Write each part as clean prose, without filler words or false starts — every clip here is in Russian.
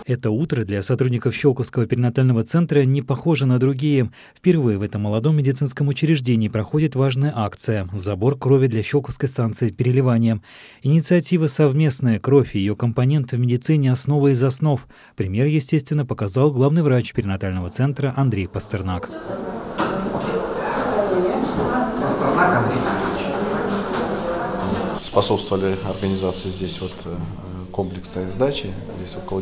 Это утро для сотрудников Щелковского перинатального центра не похоже на другие. Впервые в этом молодом медицинском учреждении проходит важная акция – забор крови для Щелковской станции переливания. Инициатива совместная. Кровь и ее компоненты в медицине – основа из основ. Пример, естественно, показал главный врач перинатального центра Андрей Пастернак. Способствовали организации здесь комплексной сдачи. Здесь около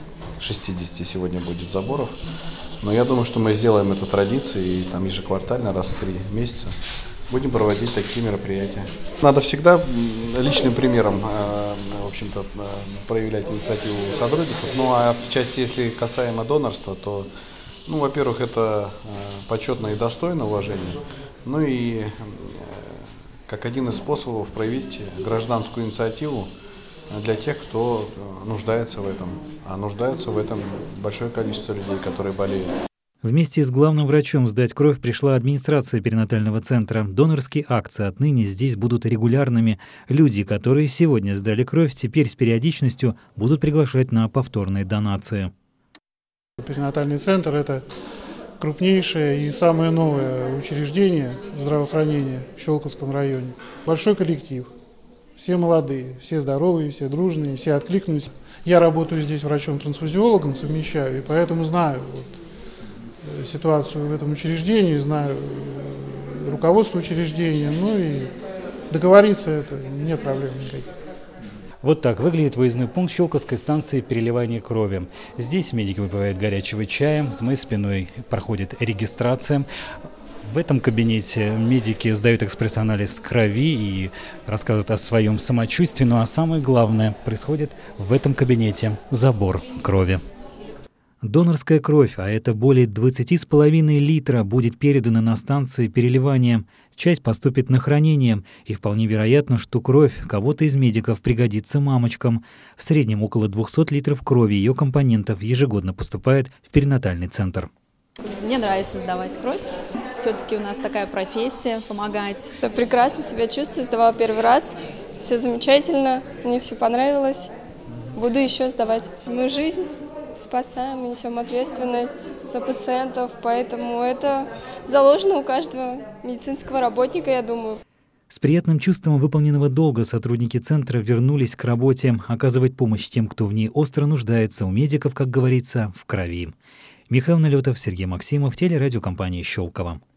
60 сегодня будет заборов. Но я думаю, что мы сделаем это традицией, и там ежеквартально, раз в 3 месяца будем проводить такие мероприятия. Надо всегда личным примером, в общем-то, проявлять инициативу сотрудников. Ну а в части, если касаемо донорства, то, во-первых, это почетно и достойно уважения. Ну и как один из способов проявить гражданскую инициативу для тех, кто нуждается в этом. А нуждаются в этом большое количество людей, которые болеют. Вместе с главным врачом сдать кровь пришла администрация перинатального центра. Донорские акции отныне здесь будут регулярными. Люди, которые сегодня сдали кровь, теперь с периодичностью будут приглашать на повторные донации. Перинатальный центр – это крупнейшее и самое новое учреждение здравоохранения в Щелковском районе. Большой коллектив. Все молодые, все здоровые, все дружные, все откликнулись. Я работаю здесь врачом-трансфузиологом, совмещаю, и поэтому знаю ситуацию в этом учреждении, знаю руководство учреждения, и договориться это нет проблем никаких. Вот так выглядит выездной пункт Щелковской станции переливания крови. Здесь медики выпивают горячего чая, за моей спиной проходит регистрация. В этом кабинете медики сдают экспресс-анализ крови и рассказывают о своем самочувствии. Ну а самое главное происходит в этом кабинете – забор крови. Донорская кровь, а это более 20,5 литра, будет передана на станции переливания. Часть поступит на хранение, и вполне вероятно, что кровь кого-то из медиков пригодится мамочкам. В среднем около 200 литров крови и ее компонентов ежегодно поступает в перинатальный центр. Мне нравится сдавать кровь. Все-таки у нас такая профессия – помогать. Я прекрасно себя чувствую, сдавала первый раз. Все замечательно, мне все понравилось. Буду еще сдавать. Мы жизнь спасаем, мы несем ответственность за пациентов, поэтому это заложено у каждого медицинского работника, я думаю. С приятным чувством выполненного долга сотрудники центра вернулись к работе, оказывать помощь тем, кто в ней остро нуждается, у медиков, как говорится, в крови. Михаил Налетов, Сергей Максимов, телерадиокомпания «Щелково».